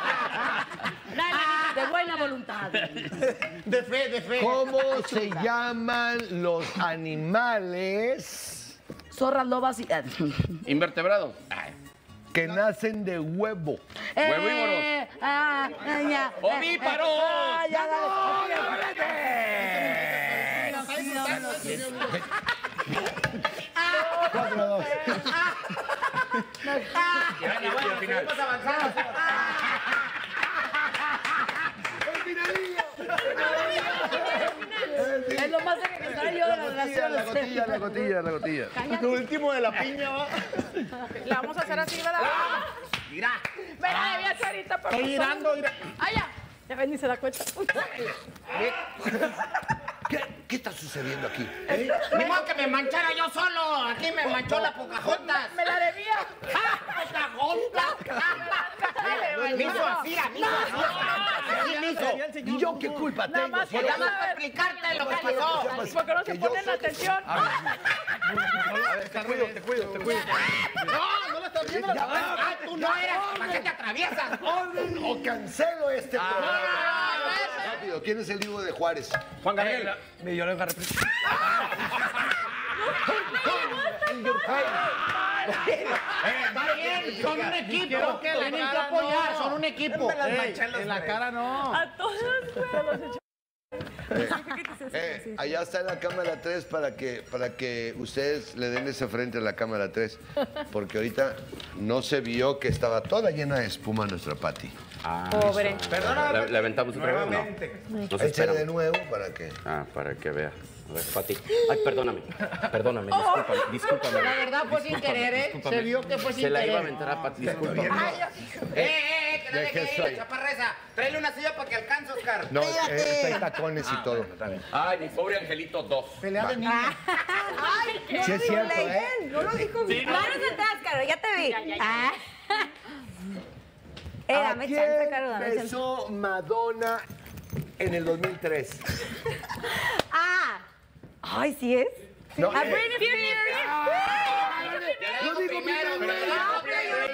De buena voluntad. De fe, de fe. ¿Cómo se llaman los animales Zorras, lobas y... Invertebrado. que nacen de huevo? Huevívoros. Eh, ah, ah, ya. ¡Ovíparos! Ah, ya, Cuatro, dos. Seguimos avanzando. Es lo más cerca que estaré yo de las La relaciones. gotilla, la gotilla, la gotilla. Lo último de la piña, va. La vamos a hacer así, ¿verdad? Mira. Mira, había charita, pero. Estoy girando, mira. ¡Ay, ya! Ya ven, ni se da cuenta. ¿Qué, qué está sucediendo aquí? Ni modo que me manchara yo solo. Aquí me manchó la Pocahontas. Me la debía. ¡Pocahontas! Me hizo así, mira, me hizo así. Así me hizo. ¿Y yo qué culpa Nada tengo? más Si quería era- Nada más para explicarte lo que pasó. ¿Por qué no se Que yo ponen soy- atención? Te cuido, te cuido, te cuido. No, no lo estás viendo. Ah, tú no eres. ¿Para qué te atraviesas? ¡Orden o cancelo este programa! Rápido, ¿quién es el hijo de Juárez? Juan Gabriel. Millones de repetidos. Está bien, son un equipo. Quiero que la Tienen que cara apoyar. son un equipo. Me las Ey, manché en la cara no. A todas, güey. Eh, eh, allá está la cámara tres para que, para que ustedes le den ese frente a la cámara tres. Porque ahorita no se vio que estaba toda llena de espuma nuestra Pati. Pobre. Perdona. ¿Le, le aventamos otra vez? Nuevamente. No. Nos Échale esperamos. de nuevo para que... Ah, para que vea. A ver, Pati. Ay, perdóname. Perdóname, discúlpame. Discúlpame. La verdad fue sin Discúlpame, querer, ¿eh? discúlpame. Se vio que fue sin Se la querer. iba a aventar a Pati, discúlpame. Ay, eh, eh, eh, que no Deje deje eso ir, ahí. chaparreza. Tráele una silla para que alcance, Oscar. No, eh, hay tacones y todo. Ay, mi pobre angelito dos. Pelea de niños. Ay, no Sí lo es dijo cierto, Ley. ¿eh? No lo dijo Sí, bien. no. Manos atrás, Caro, ya te vi. Ah. Eh, ¿A dame quién chance, Caro, dame chance. besó Madonna en el dos mil tres? Ah. Ay, ¿sí es? No, A eh, Britney Spears. Lo digo primero, primero. pero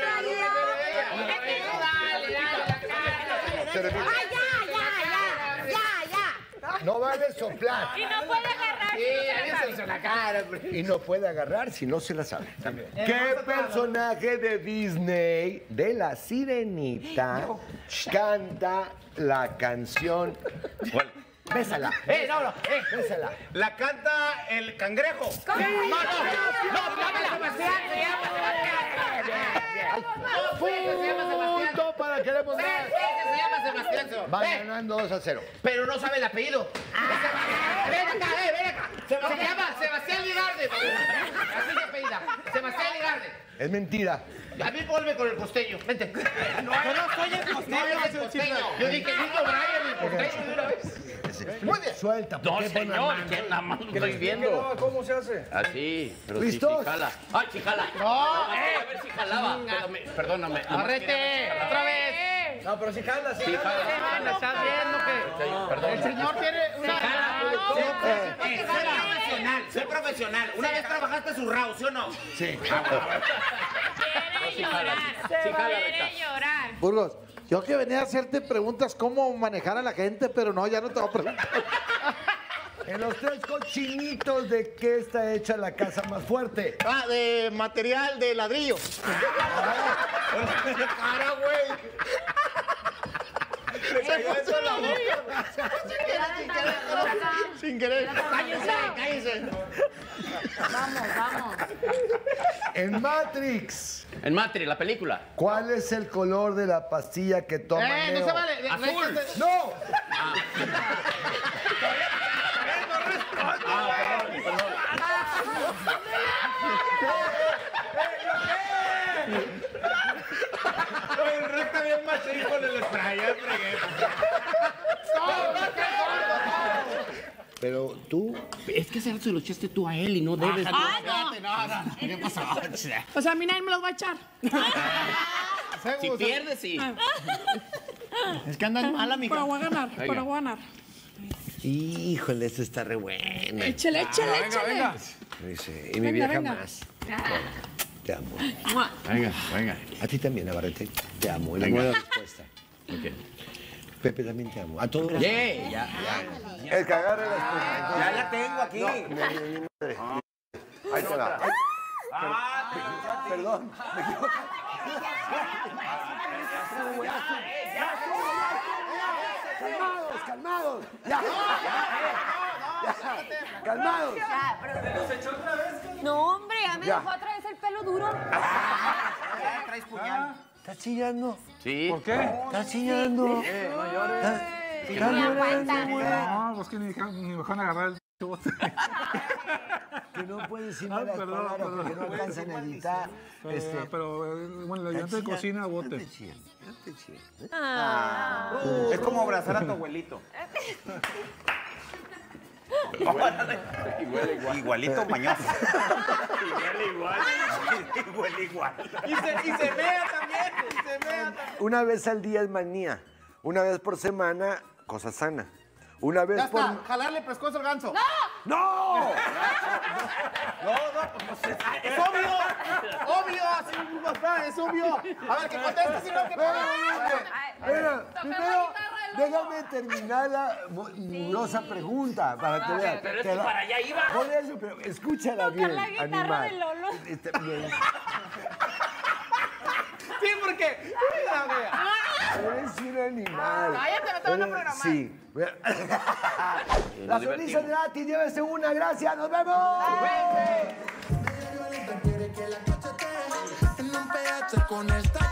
Pero- Ay, ya, ya, ya, ya, ya. No vale soplar. Y no puede agarrar. Sí, avísense en la cara. Y no puede agarrar si no se la sabe. ¿Qué personaje de Disney de La Sirenita canta la canción? ¿Cuál? Bésala. Eh, no, no, eh. Bésala. La canta el cangrejo. No, no, no, dámela. Sebastián, se llama Sebastián. No, pues, se llama Sebastián. Punto para que le Ven, ven, que se llama Sebastián. Va Ven. ganando dos a cero. Pero no sabe el apellido. Ven acá, eh, ven acá. Se llama Sebastián Ligarde. Así se apellida. Sebastián Ligarde. Es mentira. A mí vuelve con el costeño. Vente. No, yo no soy el costeño, No, es el costeño. Yo dije, niño Brian, el costeño de una vez. Muy bien. Suelta. ¿por No, qué pones señor, mano? que nada más lo estoy viendo. ¿Cómo se hace? Así, pero sí, ¿Listos? sí jala. ¡Ay, sí jala! No, eh, eh. a ver si jalaba. Perdóname, perdóname. Arrete, otra vez. No, pero si jala, si Sí, jala. jala. Estás viendo que Perdón. el señor tiene una... Eh, Eh, Sé profesional, sé profesional. Una vez trabajaste su rao, ¿sí o no? Sí. Sí jala, sí. Sí jala, Rita. llorar. Burgos, yo que venía a hacerte preguntas cómo manejar a la gente, pero no, ya no te voy a preguntar. En los tres cochinitos, ¿de qué está hecha la casa más fuerte? Ah, de material de ladrillo. Cara, güey. Le cayó eso en la boca. Sin querer. Cállense, cállense. Vamos, vamos. En Matrix, En Matri, la película. ¿cuál es el color de la pastilla que toma Eh, no Neo? se vale. De- Azul. de- ¡No! El recta bien machín con el spray, ya fregué. No, no, Pero tú... Es que ese se lo echaste tú a él y no debes. Ah, no. no, no, no. ¿Qué pasó? O sea, a mí nadie me los va a echar. Si pierdes, sí. Es que andan mal, amiga. Pero voy a ganar, Venga. pero voy a ganar. Híjole, esto está re bueno. Échale, échale, venga, échale. venga. Dice, y mi Venga, vieja venga. más. Te amo. Venga, venga. A ti también, Navarrete. Te amo. Y la Venga. buena respuesta. Ok. Pepe, también te amo. A todos los... Yeah, ya, ya. El que agarre la esponja. Ya la tengo aquí. No, ni- ni- ni madre. Ahí te va. Ah, Perdón, me equivoqué. Calmados, calmados. Ya, ya, ya. Calmados. No, hombre, ya me Ya. dejó otra vez el pelo duro. Ya traes puñal. ¿Estás chillando? Sí. ¿Por qué? ¿Estás chillando? Eh, no llores. ¿Estás- Ni estás llorando, aguanta. güey? No, pues que ni, ni me van a agarrar el bote. Que no puedes decir Ah, malas perdón, palabras perdón. porque no alcanzan a editar. Pero, Este, pero eh, bueno, el ayudante de chillando. cocina, No bote. te chilles, no te chilles. Ah. Es como abrazar a tu abuelito. Igualito mañoso. Igual, igual. Igual, igual. Y se, y se mea también. Y se mea también. Una vez al día es manía. Una vez por semana, cosa sana. Una vez Ya por... está. Jalarle pescozo al ganso. ¡No! No, no, pues es, es obvio. Obvio, así mismo está, es obvio. A ver, que conteste si no, que Espera, primero, déjame terminar la mu- mugrosa pregunta para que veas. pero es Te que la- para allá iba. Por eso, pero escúchala bien, la guitarra animal. de Lolo. Está bien. Sí, porque... Mira, vea. Eres un animal. Cállate, no te van a Eres- programar. Sí. La sonrisa de Nati, llévese una, gracias, nos vemos. En un P H con esta